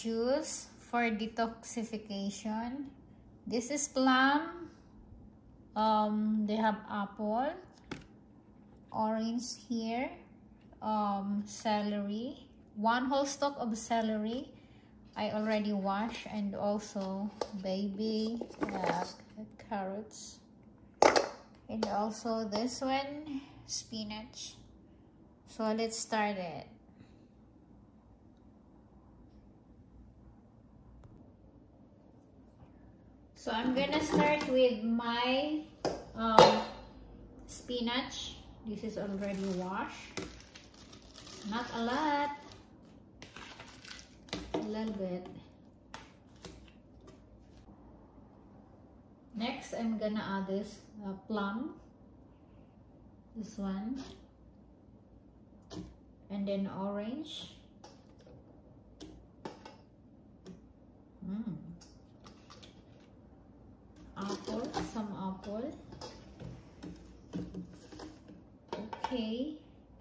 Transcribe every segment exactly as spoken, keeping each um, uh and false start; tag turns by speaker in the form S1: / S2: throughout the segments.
S1: juice for detoxification. This is plum. Um, they have apple, orange here, um, celery, one whole stalk of celery. I already washed, and also baby uh, carrots, and also this one, spinach. So let's start it. So I'm gonna start with my um, spinach. This is already washed. Not a lot. A little bit. Next, I'm gonna add this uh, plum. This one. And then orange. Mm. Apple, some apple. Okay.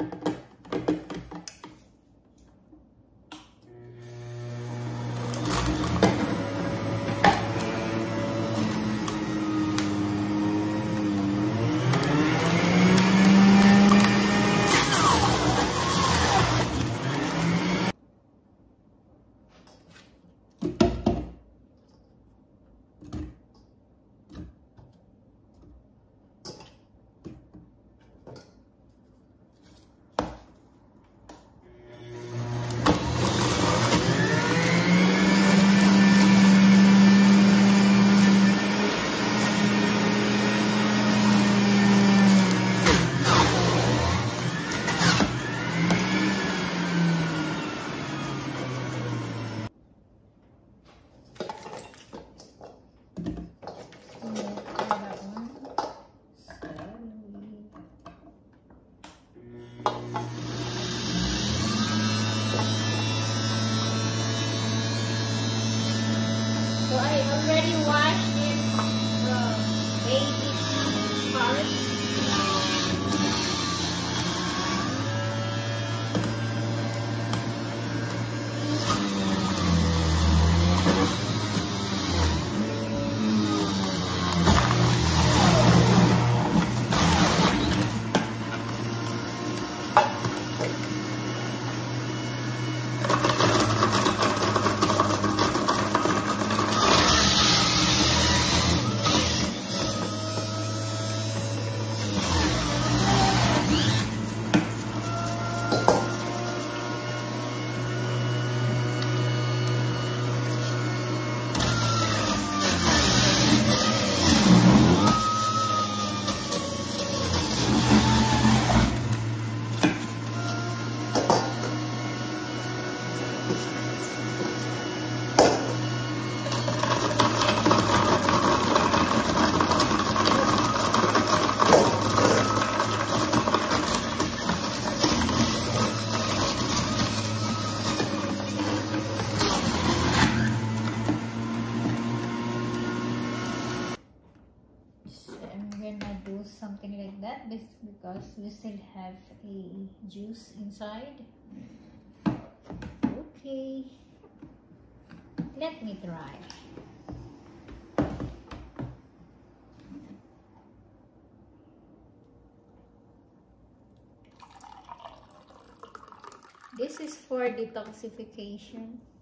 S1: So I already washed this uh, baby carrot. Something like that because we still have a juice inside. Okay, let me try. This is for detoxification.